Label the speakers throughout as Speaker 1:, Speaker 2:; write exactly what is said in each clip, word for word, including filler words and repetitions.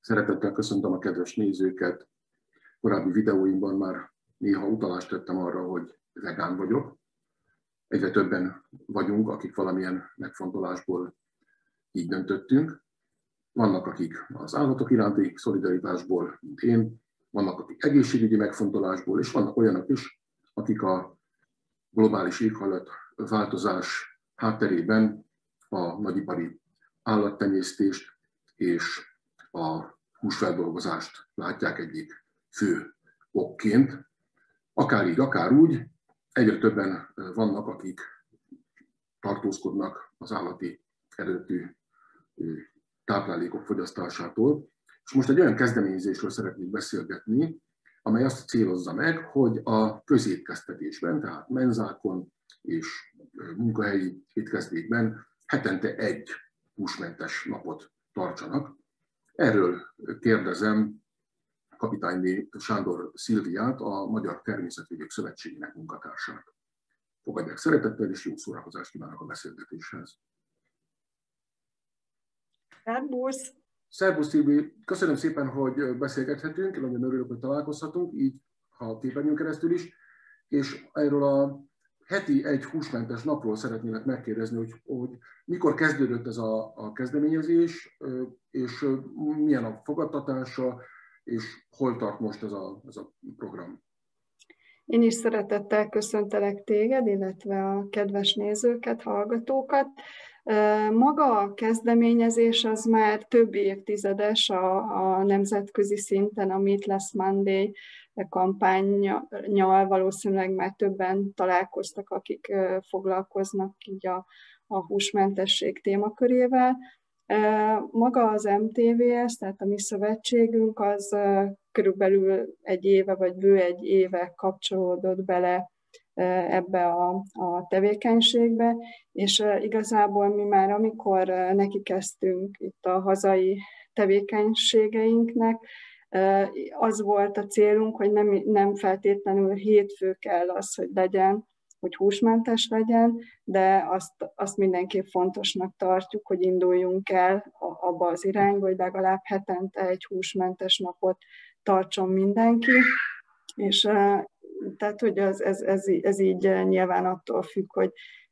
Speaker 1: Szeretettel köszöntöm a kedves nézőket. Korábbi videóimban már néha utalást tettem arra, hogy vegán vagyok. Egyre többen vagyunk, akik valamilyen megfontolásból így döntöttünk. Vannak, akik az állatok iránti szolidaritásból, mint én, vannak, akik egészségügyi megfontolásból, és vannak olyanok is, akik a globális éghajlatváltozás hátterében a nagyipari állattenyésztést és a húsfeldolgozást látják egyik fő okként. Akár így, akár úgy, egyre többen vannak, akik tartózkodnak az állati eredetű táplálékok fogyasztásától. És most egy olyan kezdeményezésről szeretnék beszélgetni, amely azt célozza meg, hogy a közétkeztetésben, tehát menzákon és munkahelyi étkezdékben hetente egy húsmentes napot tartsanak. Erről kérdezem Kapitányné Sándor Szilviát, a Magyar Természetvédők Szövetségének munkatársát. Fogadják szeretettel, és jó szórakozást kívánok a beszélgetéshez.
Speaker 2: Szerbusz!
Speaker 1: Szerbusz, Szilvi! Köszönöm szépen, hogy beszélgethetünk, én nagyon örülök, hogy találkozhatunk, így a képernyőn keresztül is, és erről a heti egy húsmentes napról szeretnélek megkérdezni, hogy, hogy mikor kezdődött ez a, a kezdeményezés, és milyen a fogadtatása, és hol tart most ez a, ez a program?
Speaker 2: Én is szeretettel köszöntelek téged, illetve a kedves nézőket, hallgatókat. Maga a kezdeményezés az már több évtizedes a, a nemzetközi szinten, a Meatless Monday kampánnyal valószínűleg már többen találkoztak, akik foglalkoznak így a, a húsmentesség témakörével. Maga az em té vé es, tehát a mi szövetségünk, az körülbelül egy éve, vagy bő egy éve kapcsolódott bele ebbe a, a tevékenységbe, és igazából mi már amikor neki kezdtünk itt a hazai tevékenységeinknek, az volt a célunk, hogy nem, nem feltétlenül hétfő kell az, hogy legyen, hogy húsmentes legyen, de azt, azt mindenképp fontosnak tartjuk, hogy induljunk el abba az irányba, hogy legalább hetente egy húsmentes napot tartson mindenki, és tehát, hogy ez, ez, ez, ez így nyilván attól függ, hogy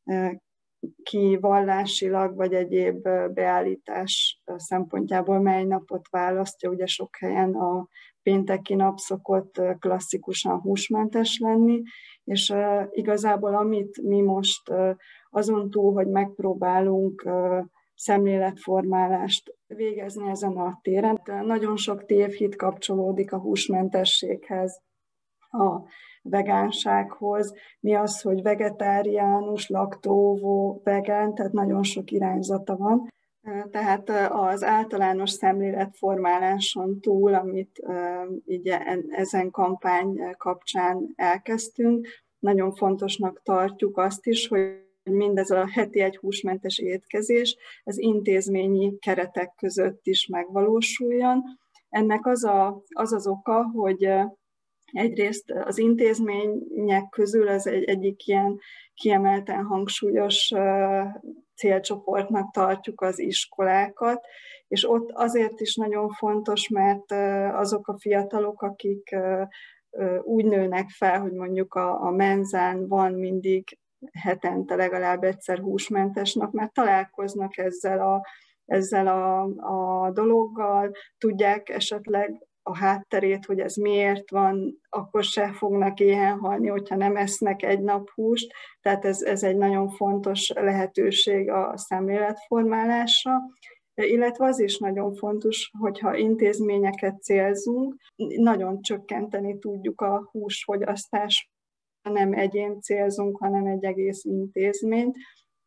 Speaker 2: ki vallásilag vagy egyéb beállítás szempontjából mely napot választja. Ugye sok helyen a pénteki nap szokott klasszikusan húsmentes lenni, és igazából amit mi most azon túl, hogy megpróbálunk szemléletformálást végezni ezen a téren, nagyon sok tévhit kapcsolódik a húsmentességhez, a vegánsághoz. Mi az, hogy vegetáriánus, laktóvó, vegán, tehát nagyon sok irányzata van. Tehát az általános szemléletformáláson túl, amit így ezen kampány kapcsán elkezdtünk, nagyon fontosnak tartjuk azt is, hogy mindez a heti egy húsmentes étkezés az intézményi keretek között is megvalósuljon. Ennek az a, az, az oka, hogy egyrészt az intézmények közül ez egy, egyik ilyen kiemelten hangsúlyos célcsoportnak tartjuk az iskolákat, és ott azért is nagyon fontos, mert azok a fiatalok, akik úgy nőnek fel, hogy mondjuk a, a menzán van mindig hetente legalább egyszer húsmentes nap, mert találkoznak ezzel a, ezzel a, a dologgal, tudják esetleg a hátterét, hogy ez miért van, akkor se fognak éhen halni, hogyha nem esznek egy nap húst. Tehát ez, ez egy nagyon fontos lehetőség a szemléletformálásra. Illetve az is nagyon fontos, hogyha intézményeket célzunk, nagyon csökkenteni tudjuk a húsfogyasztást, nem egyén célzunk, hanem egy egész intézményt,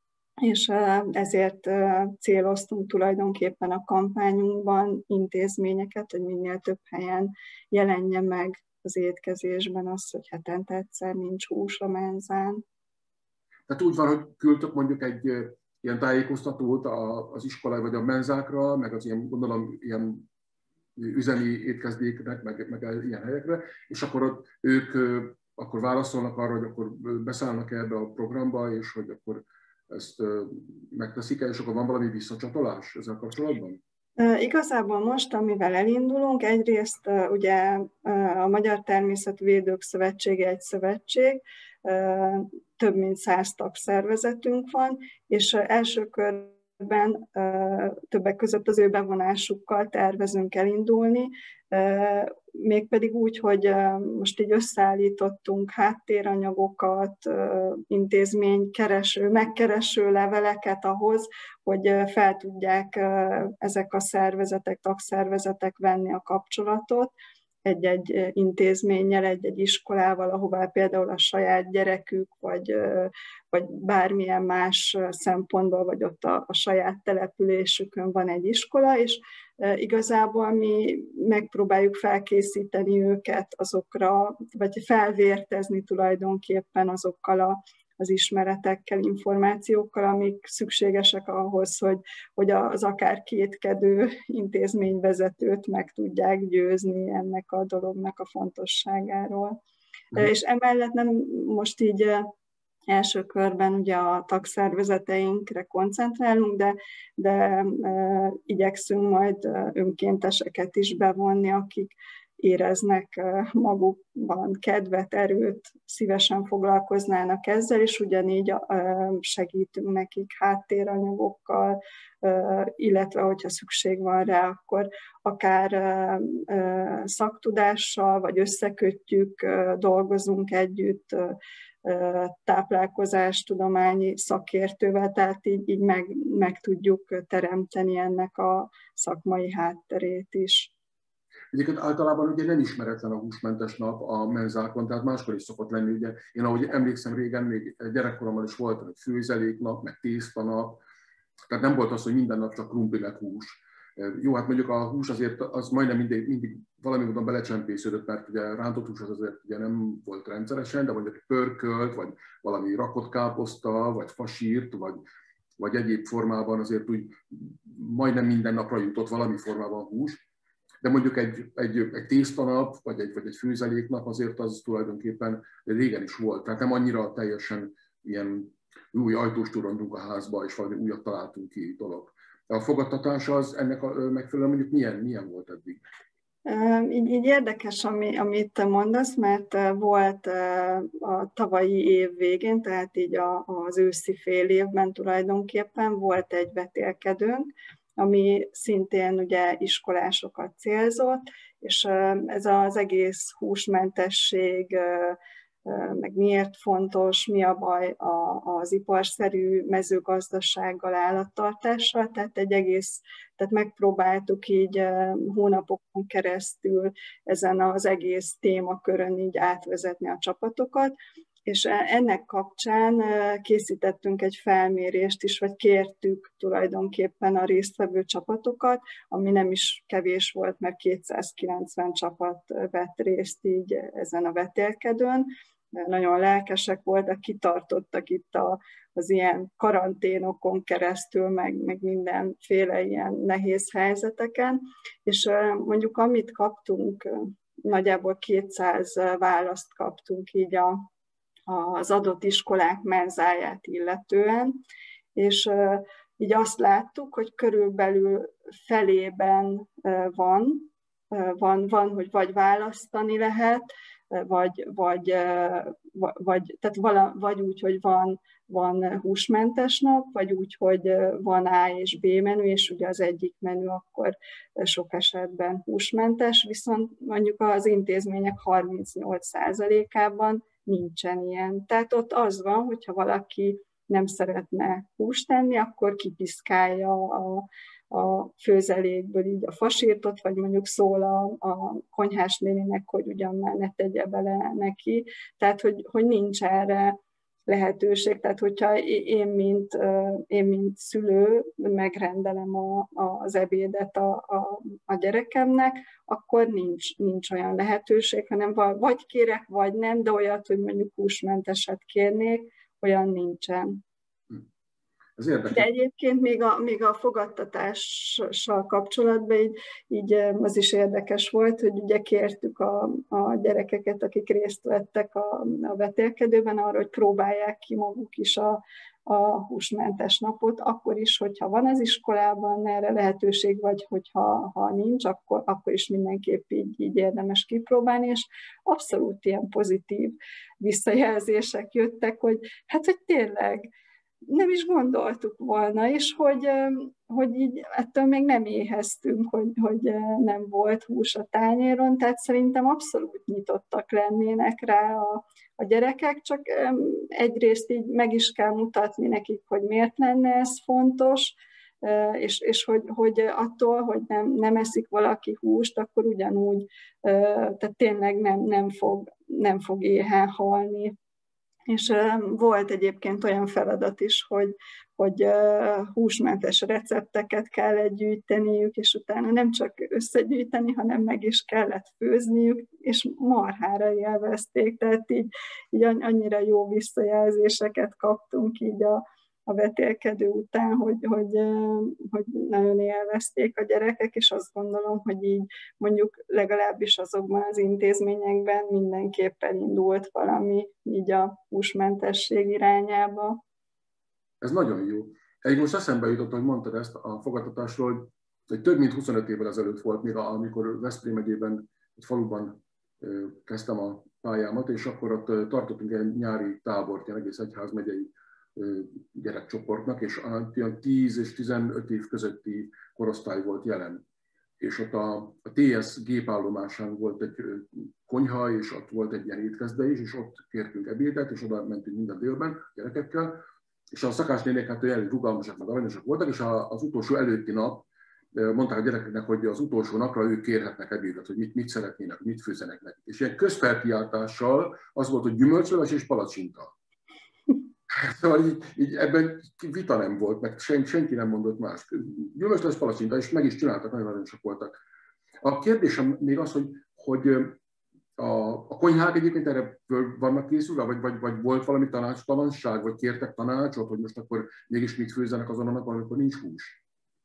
Speaker 2: és ezért céloztunk tulajdonképpen a kampányunkban intézményeket, hogy minél több helyen jelenjen meg az étkezésben az, hogy hetente egyszer nincs hús a menzán.
Speaker 1: Tehát úgy van, hogy küldtök mondjuk egy ilyen tájékoztatót az iskolai vagy a menzákra, meg az ilyen, gondolom, ilyen üzemi étkezdéknek, meg, meg ilyen helyekre, és akkor ott ők akkor válaszolnak arra, hogy akkor beszállnak ebbe a programba, és hogy akkor ezt megteszik el, és akkor van valami visszacsatolás ezzel kapcsolatban?
Speaker 2: Igazából most, amivel elindulunk, egyrészt ugye a Magyar Természetvédők Szövetsége egy szövetség, több mint száz tagszervezetünk van, és első körben többek között az ő bevonásukkal tervezünk elindulni, mégpedig úgy, hogy most így összeállítottunk háttéranyagokat, intézménykereső, megkereső leveleket ahhoz, hogy fel tudják ezek a szervezetek, tagszervezetek venni a kapcsolatot egy-egy intézménnyel, egy-egy iskolával, ahová például a saját gyerekük, vagy, vagy bármilyen más szempontból, vagy ott a, a saját településükön van egy iskola, és igazából mi megpróbáljuk felkészíteni őket azokra, vagy felvértezni tulajdonképpen azokkal a az ismeretekkel, információkkal, amik szükségesek ahhoz, hogy, hogy az akár kétkedő intézményvezetőt meg tudják győzni ennek a dolognak a fontosságáról. Mm. És emellett nem most így első körben ugye a tagszervezeteinkre koncentrálunk, de, de e, igyekszünk majd önkénteseket is bevonni, akik éreznek magukban kedvet, erőt, szívesen foglalkoznának ezzel, és ugyanígy segítünk nekik háttéranyagokkal, illetve hogyha szükség van rá, akkor akár szaktudással, vagy összekötjük, dolgozunk együtt táplálkozástudományi szakértővel, tehát így, így meg, meg tudjuk teremteni ennek a szakmai hátterét is.
Speaker 1: Egyébként általában ugye nem ismeretlen a húsmentes nap a menzákon, tehát máskor is szokott lenni. Ugye én ahogy emlékszem, régen még gyerekkoromban is volt egy főzeléknap, meg tésztanap, tehát nem volt az, hogy minden nap csak krumpli meg hús. Jó, hát mondjuk a hús azért az majdnem mindig, mindig valami módon belecsempésződött, mert ugye rántott hús az azért ugye nem volt rendszeresen, de mondjuk pörkölt, vagy valami rakott káposzta, vagy fasírt, vagy, vagy egyéb formában azért úgy majdnem minden napra jutott valami formában hús. De mondjuk egy, egy, egy tésztanap, vagy egy, vagy egy főzeléknap azért az tulajdonképpen régen is volt. Tehát nem annyira teljesen ilyen új ajtós turandunk a házba, és valami újat találtunk ki dolog. De a fogadtatás az ennek a megfelelően mondjuk milyen, milyen volt eddig?
Speaker 2: Így, így érdekes, ami, amit mondasz, mert volt a tavalyi év végén, tehát így a, az őszi fél évben tulajdonképpen volt egy vetélkedőnk, ami szintén ugye iskolásokat célzott, és ez az egész húsmentesség, meg miért fontos, mi a baj az iparszerű mezőgazdasággal, állattartással, tehát egy egész, tehát megpróbáltuk így hónapokon keresztül ezen az egész témakörön így átvezetni a csapatokat, és ennek kapcsán készítettünk egy felmérést is, vagy kértük tulajdonképpen a résztvevő csapatokat, ami nem is kevés volt, mert kétszázkilencven csapat vett részt így ezen a vetélkedőn. Nagyon lelkesek voltak, kitartottak itt a, az ilyen karanténokon keresztül, meg, meg mindenféle ilyen nehéz helyzeteken, és mondjuk amit kaptunk, nagyjából kétszáz választ kaptunk így a az adott iskolák menzáját illetően, és így azt láttuk, hogy körülbelül felében van, van, van hogy vagy választani lehet, vagy, vagy, vagy, tehát vala, vagy úgy, hogy van, van húsmentes nap, vagy úgy, hogy van A és B menü, és ugye az egyik menü akkor sok esetben húsmentes, viszont mondjuk az intézmények harmincnyolc százalékában nincsen ilyen. Tehát ott az van, hogyha valaki nem szeretne húst enni, akkor kipiszkálja a, a főzelékből így a fasírtot, vagy mondjuk szól a, a konyhás néninek, hogy ugyan már ne tegye bele neki. Tehát, hogy, hogy nincs erre lehetőség. Tehát, hogyha én, mint, én, mint szülő megrendelem a, az ebédet a, a, a gyerekemnek, akkor nincs, nincs olyan lehetőség, hanem vagy kérek, vagy nem, de olyat, hogy mondjuk húsmenteset kérnék, olyan nincsen.
Speaker 1: Ez érdekes.
Speaker 2: De egyébként még a, még a fogadtatással kapcsolatban így, így az is érdekes volt, hogy ugye kértük a, a gyerekeket, akik részt vettek a, a vetélkedőben arra, hogy próbálják ki maguk is a, a húsmentes napot, akkor is, hogyha van az iskolában erre lehetőség, vagy hogyha ha nincs, akkor, akkor is mindenképp így, így érdemes kipróbálni, és abszolút ilyen pozitív visszajelzések jöttek, hogy hát, hogy tényleg nem is gondoltuk volna, és hogy, hogy így ettől még nem éheztünk, hogy, hogy nem volt hús a tányéron, tehát szerintem abszolút nyitottak lennének rá a, a gyerekek, csak egyrészt így meg is kell mutatni nekik, hogy miért lenne ez fontos, és, és hogy, hogy attól, hogy nem, nem eszik valaki húst, akkor ugyanúgy, tehát tényleg nem, nem, fog, nem fog éhen halni. És volt egyébként olyan feladat is, hogy, hogy húsmentes recepteket kellett gyűjteniük, és utána nem csak összegyűjteni, hanem meg is kellett főzniük, és marhára élvezték, tehát így, így annyira jó visszajelzéseket kaptunk így a, a vetélkedő után, hogy, hogy, hogy nagyon élvezték a gyerekek, és azt gondolom, hogy így mondjuk legalábbis azokban az intézményekben mindenképpen indult valami így a húsmentesség irányába.
Speaker 1: Ez nagyon jó. Egy most eszembe jutott, hogy mondtad ezt a fogadtatásról, hogy több mint huszonöt évvel ezelőtt volt még, amikor Veszprém megyében, egy faluban kezdtem a pályámat, és akkor ott tartottunk egy nyári tábort, ilyen egész egyházmegyei gyerekcsoportnak, és olyan tíz és tizenöt év közötti korosztály volt jelen. És ott a, a té es gépállomásán volt egy konyha, és ott volt egy ilyen étkezde is, és ott kértünk ebédet, és oda mentünk minden délben gyerekekkel, és a szakásnénék hát elég rugalmasak, meg aranyosak voltak, és az utolsó előtti nap mondták a gyerekeknek, hogy az utolsó napra ők kérhetnek ebédet, hogy mit, mit szeretnének, mit főzenek nekik. És ilyen közfelkiáltással az volt, hogy gyümölcsleves és palacsinta. Szóval így, így ebben vita nem volt, meg sen, senki nem mondott más. Gyümölcsleves palacsinta, és meg is csináltak, nagyon aranyosak voltak. A kérdésem még az, hogy, hogy a, a konyhák egyébként erre vannak készülve, vagy, vagy, vagy volt valami tanácstalanság, vagy kértek tanácsot, hogy most akkor mégis mit főzzenek azon a napon, amikor nincs hús?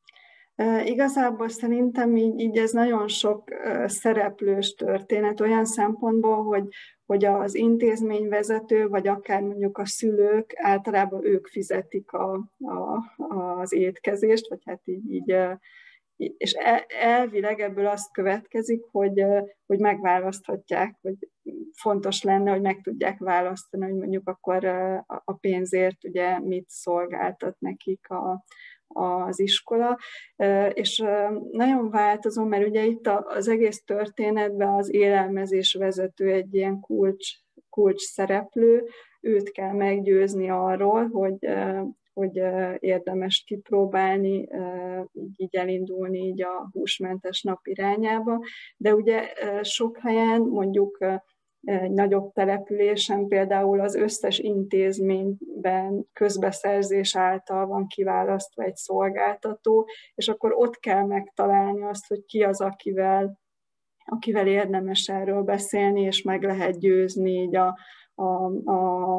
Speaker 2: Uh, igazából szerintem így, így ez nagyon sok uh, szereplős történet olyan szempontból, hogy, hogy az intézményvezető, vagy akár mondjuk a szülők, általában ők fizetik a, a, az étkezést, vagy hát így, így uh, és elvileg ebből azt következik, hogy, hogy megválaszthatják, hogy fontos lenne, hogy meg tudják választani, hogy mondjuk akkor a pénzért ugye mit szolgáltat nekik a, az iskola, és nagyon változó, mert ugye itt az egész történetben az élelmezés vezető egy ilyen kulcs, kulcs szereplő, őt kell meggyőzni arról, hogy hogy érdemes kipróbálni, így, így elindulni így a húsmentes nap irányába. De ugye sok helyen, mondjuk egy nagyobb településen például az összes intézményben közbeszerzés által van kiválasztva egy szolgáltató, és akkor ott kell megtalálni azt, hogy ki az, akivel, akivel érdemes erről beszélni, és meg lehet győzni így a A, a,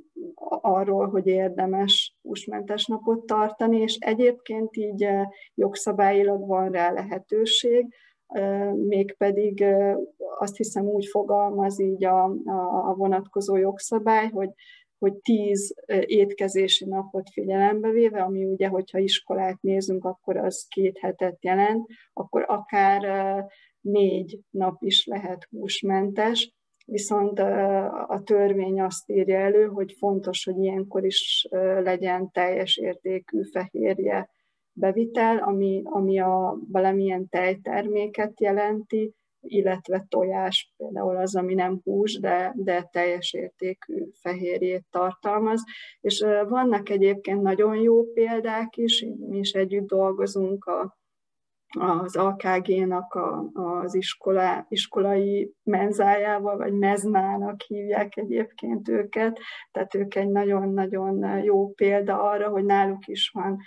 Speaker 2: arról, hogy érdemes húsmentes napot tartani, és egyébként így jogszabályilag van rá lehetőség, mégpedig azt hiszem úgy fogalmaz így a, a vonatkozó jogszabály, hogy, hogy tíz étkezési napot figyelembe véve, ami ugye, hogyha iskolát nézünk, akkor az két hetet jelent, akkor akár négy nap is lehet húsmentes, viszont a törvény azt írja elő, hogy fontos, hogy ilyenkor is legyen teljes értékű fehérje bevitel, ami, ami a valamilyen tejterméket jelenti, illetve tojás, például az, ami nem hús, de, de teljes értékű fehérjét tartalmaz. És vannak egyébként nagyon jó példák is, mi is együtt dolgozunk a az á ká gé-nak a, az iskola, iskolai menzájával, vagy meznának hívják egyébként őket, tehát ők egy nagyon-nagyon jó példa arra, hogy náluk is van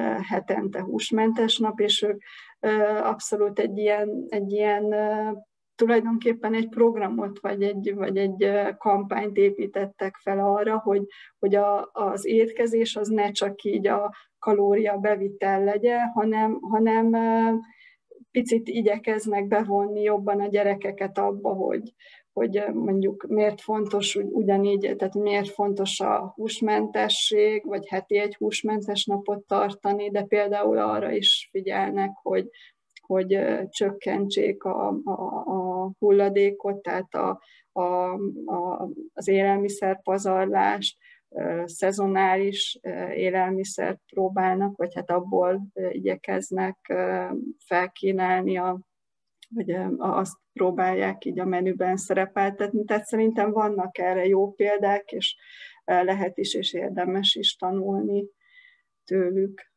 Speaker 2: hetente húsmentes nap, és ők abszolút egy ilyen, egy ilyen tulajdonképpen egy programot vagy egy, vagy egy kampányt építettek fel arra, hogy, hogy a, az étkezés az ne csak így a kalória bevitel legyen, hanem, hanem picit igyekeznek bevonni jobban a gyerekeket abba, hogy, hogy mondjuk miért fontos ugyanígy, tehát miért fontos a húsmentesség, vagy heti egy húsmentes napot tartani, de például arra is figyelnek, hogy, hogy csökkentsék a, a, a hulladékot, tehát a, a, a, az élelmiszerpazarlást, szezonális élelmiszert próbálnak, vagy hát abból igyekeznek felkínálni, a, vagy azt próbálják így a menüben szerepeltetni. Tehát szerintem vannak erre jó példák, és lehet is, és érdemes is tanulni tőlük.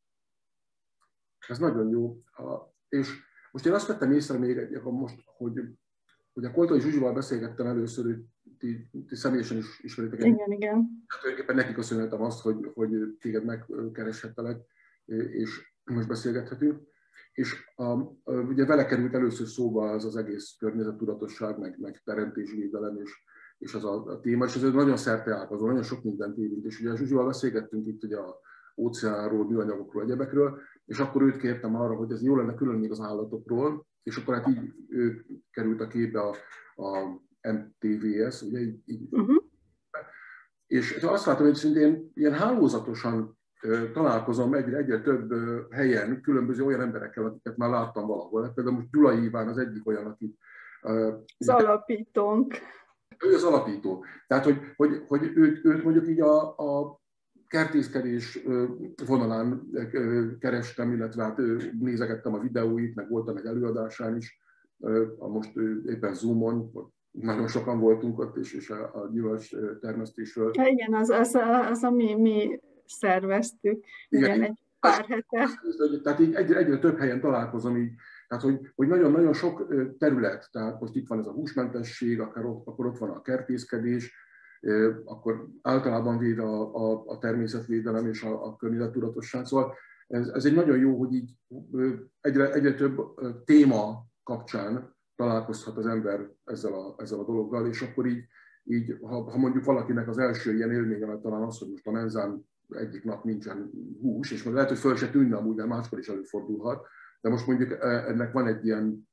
Speaker 1: Ez nagyon jó. És most én azt vettem észre még, most, hogy, hogy a Koltai Zsuzsival beszélgettem először, hogy ti, ti személyesen is ismeritek.
Speaker 2: Igen, igen.
Speaker 1: Hát tulajdonképpen nekik köszönhetem azt, hogy, hogy téged megkereshettelek, és most beszélgethetünk. És a, a, ugye vele került először szóba az az egész környezettudatosság, meg, meg teremtésvédelem, és, és az a, a téma, és ez nagyon szerteágazó, nagyon sok mindent érint. És ugye a Zsuzsival beszélgettünk itt ugye a óceánról, műanyagokról, egyebekről, és akkor őt kértem arra, hogy ez jó lenne külön még az állatokról, és akkor hát így ő került a képbe a, a em té vé es, ugye így, így. Uh-huh. És azt látom, hogy szintén ilyen hálózatosan uh, találkozom egyre, egyre több uh, helyen különböző olyan emberekkel, akiket már láttam valahol. Hát például most Gyulai Iván az egyik olyan, aki... Uh,
Speaker 2: az alapítónk.
Speaker 1: Ő az alapító. Tehát, hogy, hogy, hogy őt, őt mondjuk így a, a kertészkedés vonalán kerestem, illetve hát nézegettem a videóit, meg voltam egy előadásán is, most éppen Zoomon, nagyon sokan voltunk ott, és, és a, a gyümölcs termesztésről.
Speaker 2: Ja, igen, az, az, az, ami mi szerveztük, igen, igen egy pár hete.
Speaker 1: Tehát így egyre, egyre több helyen találkozom így, tehát hogy, hogy nagyon-nagyon sok terület, tehát most itt van ez a húsmentesség, akár ott, akkor ott van a kertészkedés, akkor általában véd a, a, a természetvédelem és a, a környezettudatosság. Szóval ez, ez egy nagyon jó, hogy így egyre, egyre több téma kapcsán találkozhat az ember ezzel a, ezzel a dologgal, és akkor így, így ha, ha mondjuk valakinek az első ilyen élménye talán az, hogy most a menzán egyik nap nincsen hús, és majd lehet, hogy föl se tűnne amúgy, de máskor is előfordulhat, de most mondjuk ennek van egy ilyen,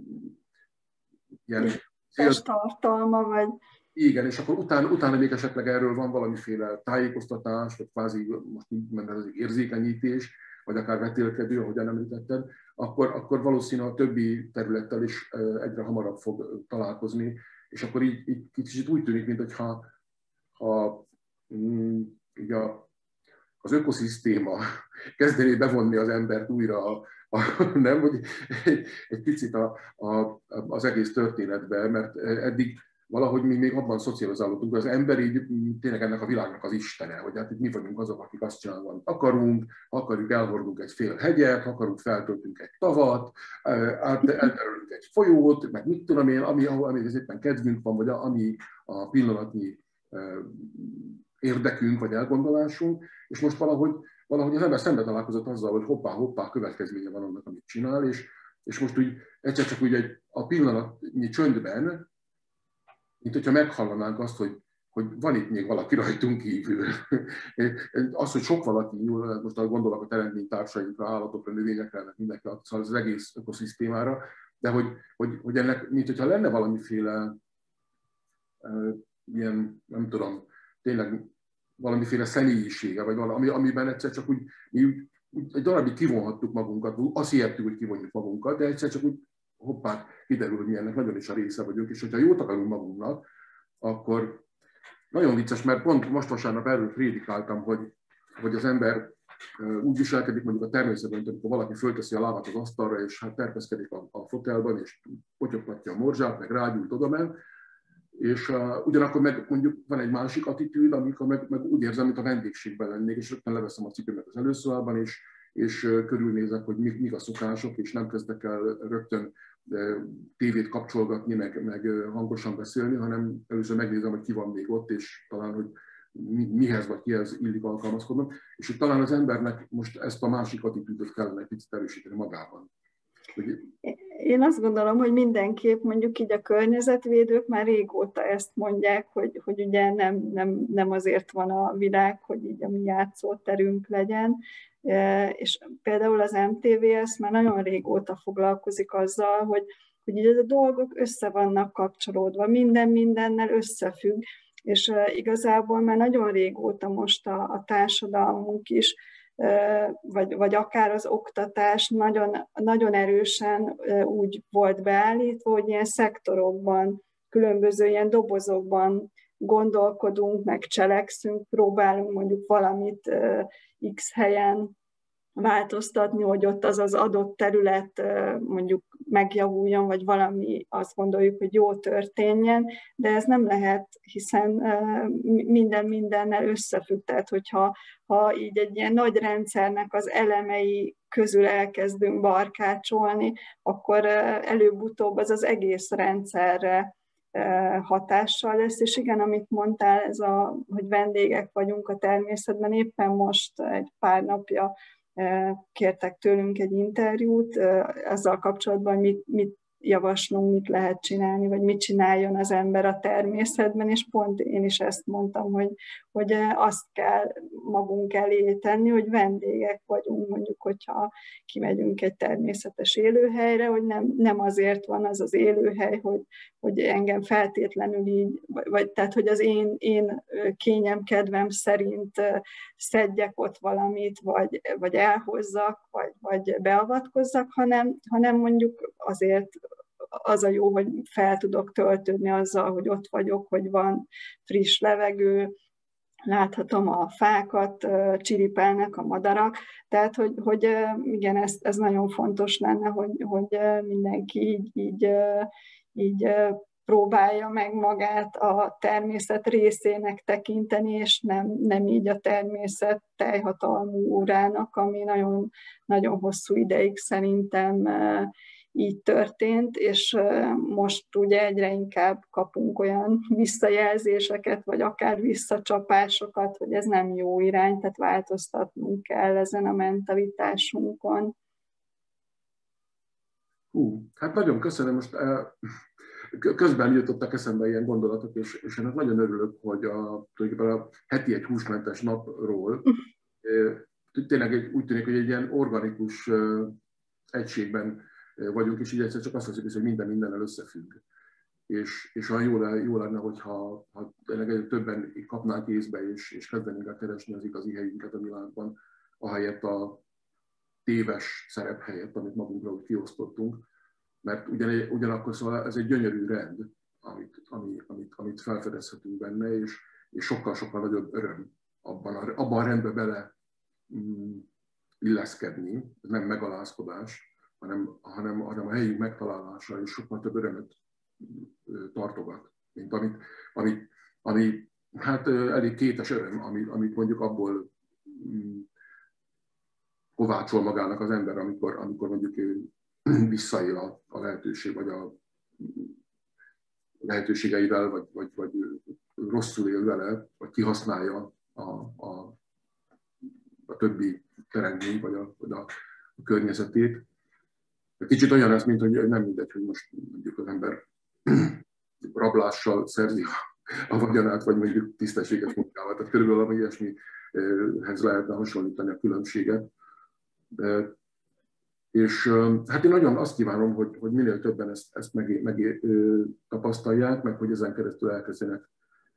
Speaker 2: ilyen testtartalma, vagy...
Speaker 1: Igen, és akkor utána, utána még esetleg erről van valamiféle tájékoztatás, vagy kvázi most így ment az érzékenyítés, vagy akár vetélkedő, ahogyan említetted, akkor, akkor valószínűleg a többi területtel is egyre hamarabb fog találkozni, és akkor így, így kicsit úgy tűnik, mintha ha, mm, a, az ökoszisztéma kezdené bevonni az embert újra, a, a, nem, hogy egy, egy picit a, a, az egész történetbe, mert eddig valahogy mi még abban szocializálódtunk, hogy az ember így tényleg ennek a világnak az istene, hogy hát itt mi vagyunk azok, akik azt csinálunk, amit akarunk, ha akarjuk, elhordunk egy fél hegyet, ha akarunk, feltöltünk egy tavat, elterülünk egy folyót, meg mit tudom én, ami, ami éppen kedvünk van, vagy ami a pillanatnyi érdekünk, vagy elgondolásunk, és most valahogy, valahogy az ember szembe találkozott azzal, hogy hoppá-hoppá következménye van annak, amit csinál, és, és most úgy egyszer csak úgy egy, a pillanatnyi csöndben, mint hogyha meghallanánk azt, hogy, hogy van itt még valaki rajtunk kívül. Az, hogy sok valaki, most gondolok a teremtménytársainkra, állatokra, növényekre, mindenki, szóval az egész ökoszisztémára, de hogy, hogy, hogy ennek, mint hogyha lenne valamiféle ilyen, nem tudom, tényleg valamiféle személyisége, vagy valami, amiben egyszer csak úgy, mi úgy, úgy egy darabig kivonhattuk magunkat, azt hihettük, hogy kivonjuk magunkat, de egyszer csak úgy hoppá, kiderül, hogy mi ennek nagyon is a része vagyunk, és hogyha jót akarunk magunknak, akkor nagyon vicces, mert pont most vasárnap erről prédikáltam, hogy, hogy az ember úgy viselkedik mondjuk a természetben, hogy amikor valaki fölteszi a lábát az asztalra, és hát terpeszkedik a, a fotelban, és potyogtatja a morzsát, meg rágyújt odamen, és uh, ugyanakkor meg mondjuk van egy másik attitűd, amikor meg, meg úgy érzem, mint a vendégségben lennék, és rögtön leveszem a cipőmet az előszobában, és, és uh, körülnézek, hogy mik, mik a szokások, és nem kezdek el rögtön uh, tévét kapcsolgatni, meg, meg uh, hangosan beszélni, hanem először megnézem, hogy ki van még ott, és talán, hogy mi, mihez vagy kihez illik alkalmazkodnom. És hogy talán az embernek most ezt a másik attitűdöt kellene egy picit erősíteni magában.
Speaker 2: Én azt gondolom, hogy mindenképp mondjuk így a környezetvédők már régóta ezt mondják, hogy, hogy ugye nem, nem, nem azért van a világ, hogy így a mi játszóterünk legyen, és például az em té vé es már nagyon régóta foglalkozik azzal, hogy, hogy így a dolgok össze vannak kapcsolódva, minden mindennel összefügg, és igazából már nagyon régóta most a, a társadalmunk is, vagy, vagy akár az oktatás nagyon, nagyon erősen úgy volt beállítva, hogy ilyen szektorokban, különböző ilyen dobozokban gondolkodunk, meg cselekszünk, próbálunk mondjuk valamit X helyen változtatni, hogy ott az az adott terület mondjuk megjavuljon, vagy valami azt gondoljuk, hogy jó történjen, de ez nem lehet, hiszen minden mindennel összefügg. Tehát, hogyha ha így egy ilyen nagy rendszernek az elemei közül elkezdünk barkácsolni, akkor előbb-utóbb az az egész rendszerre hatással lesz, és igen, amit mondtál, ez a, hogy vendégek vagyunk a természetben, éppen most egy pár napja kértek tőlünk egy interjút azzal kapcsolatban, mit, mit javaslunk, mit lehet csinálni, vagy mit csináljon az ember a természetben, és pont én is ezt mondtam, hogy, hogy azt kell magunk elé tenni, hogy vendégek vagyunk, mondjuk, hogyha kimegyünk egy természetes élőhelyre, hogy nem, nem azért van az az élőhely, hogy, hogy engem feltétlenül így, vagy, vagy tehát, hogy az én, én kényem, kedvem szerint szedjek ott valamit, vagy, vagy elhozzak, vagy, vagy beavatkozzak, hanem, hanem mondjuk azért az a jó, hogy fel tudok töltődni azzal, hogy ott vagyok, hogy van friss levegő, láthatom a fákat, csiripelnek a madarak, tehát, hogy, hogy igen, ez, ez nagyon fontos lenne, hogy, hogy mindenki így, így, így próbálja meg magát a természet részének tekinteni, és nem, nem így a természet teljhatalmú órának, ami nagyon, nagyon hosszú ideig szerintem így történt, és most ugye egyre inkább kapunk olyan visszajelzéseket, vagy akár visszacsapásokat, hogy ez nem jó irány, tehát változtatnunk kell ezen a mentalitásunkon.
Speaker 1: Hú, hát nagyon köszönöm, most közben jutottak eszembe ilyen gondolatok, és, és én nagyon örülök, hogy a, a heti egy húsmentes napról tényleg egy, úgy tűnik, hogy egy ilyen organikus egységben vagyunk, és így egyszer csak azt hiszük, hogy minden mindennel összefügg. És, és olyan jó, jó lenne, hogyha ha tényleg többen kapnánk észbe, és, és kezdenénk el keresni az igazi helyünket a világban, ahelyett a téves szerep helyett, amit magunkra úgy kiosztottunk. Mert ugyan, ugyanakkor szóval ez egy gyönyörű rend, amit, ami, amit, amit felfedezhetünk benne, és, és sokkal-sokkal nagyobb öröm abban a, abban a rendbe bele mm, illeszkedni, ez nem megalázkodás, hanem, hanem, hanem a helyünk megtalálása, és sokkal több örömet tartogat, mint amit, amit, ami hát elég kétes öröm, amit, amit mondjuk abból mm, kovácsol magának az ember, amikor, amikor mondjuk visszaél a, a lehetőség, vagy a lehetőségeivel, vagy, vagy, vagy rosszul él vele, vagy kihasználja a, a, a többi teremtményt, vagy, a, vagy a, a környezetét. Kicsit olyan ez, mint hogy nem mindegy, hogy most mondjuk az ember rablással szerzi a vagyonát, vagy mondjuk tisztességes munkával. Tehát körülbelül valami ilyesmihez lehetne hasonlítani a különbséget. De, és hát én nagyon azt kívánom, hogy, hogy minél többen ezt, ezt meg, meg tapasztalják, meg hogy ezen keresztül elkezdenek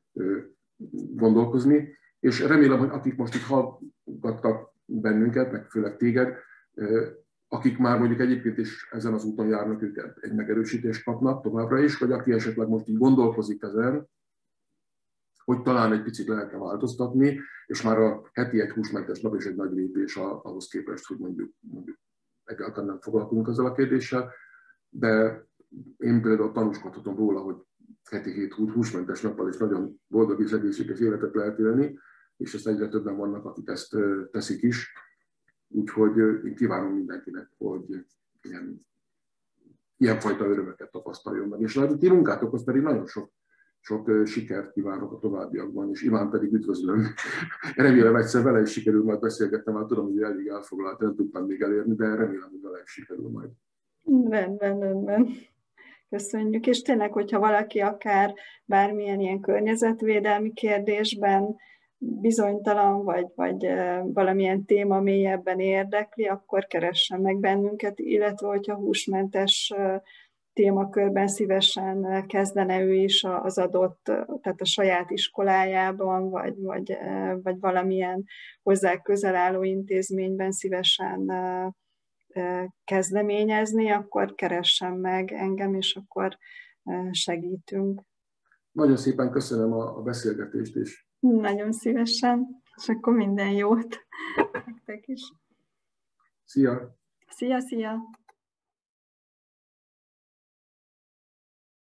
Speaker 1: gondolkozni. És remélem, hogy akik most itt hallgattak bennünket, meg főleg téged, akik már mondjuk egyébként is ezen az úton járnak, őket egy megerősítést kapnak továbbra is, vagy aki esetleg most így gondolkozik ezen, hogy talán egy picit lehetne változtatni, és már a heti egy húsmentes nap is egy nagy lépés ahhoz képest, hogy mondjuk, mondjuk egyáltalán nem foglalkozunk ezzel a kérdéssel, de én például tanúskodhatom róla, hogy heti hét húsmentes nappal is nagyon boldog és egészséges életet lehet élni, és ezt egyre többen vannak, akik ezt teszik is. Úgyhogy én kívánom mindenkinek, hogy ilyen, ilyenfajta örömöket tapasztaljon meg. És a ti munkátokhoz pedig nagyon sok, sok sikert kívánok a továbbiakban, és Iván pedig üdvözlöm. Remélem egyszer vele is sikerül majd beszélgetnem, mert tudom, hogy elég elfoglalt, nem tudtam még elérni, de remélem, hogy vele is sikerül majd.
Speaker 2: Rendben, rendben. Köszönjük. És tényleg, hogyha valaki akár bármilyen ilyen környezetvédelmi kérdésben bizonytalan, vagy, vagy valamilyen téma mélyebben érdekli, akkor keressen meg bennünket, illetve hogyha húsmentes témakörben szívesen kezdene ő is az adott, tehát a saját iskolájában, vagy, vagy, vagy valamilyen hozzá közel álló intézményben szívesen kezdeményezni, akkor keressen meg engem, és akkor segítünk.
Speaker 1: Nagyon szépen köszönöm a beszélgetést is.
Speaker 2: Nagyon szívesen, és akkor minden jót nektek is.
Speaker 1: Szia!
Speaker 2: Szia, szia!